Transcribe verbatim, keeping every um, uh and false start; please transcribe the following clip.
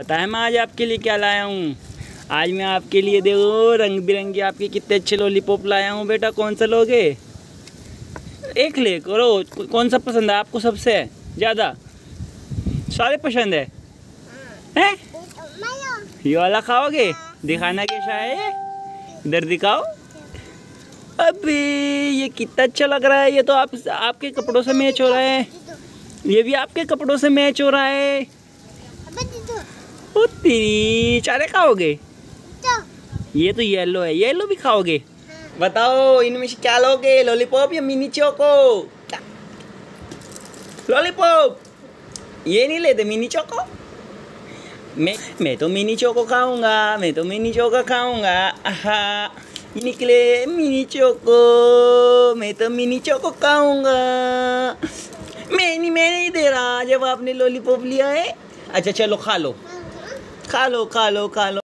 पता है मैं आज आपके लिए क्या लाया हूँ? आज मैं आपके लिए देखो रंग बिरंगे आपके कितने अच्छे लॉलीपॉप लाया हूँ। बेटा कौन सा लोगे? एक ले करो, कौन सा पसंद है आपको सबसे ज़्यादा? सारे पसंद है हैं? ये वाला खाओगे? दिखाना कैसा है, इधर दिखाओ। अबे ये कितना अच्छा लग रहा है। ये तो आप आपके कपड़ों से मैच हो रहा है। ये भी आपके कपड़ों से मैच हो रहा है। ओ तेरी, सारे खाओगे? ये तो येलो है, येलो भी खाओगे? बताओ इनमें से क्या लोगे, लॉलीपॉप या मिनी चोको? लॉलीपॉप ये नहीं लेते, मिनी चोको? मैं मैं तो मिनी चोको खाऊंगा, मैं तो मिनी चोको खाऊंगा। आहा ये निकले मिनी चोको, मैं तो मिनी चोको खाऊंगा। मैं नहीं मैं नहीं दे रहा जब आपने लॉलीपॉप लिया है। अच्छा चलो खा लो खा लो खा लो खा लो।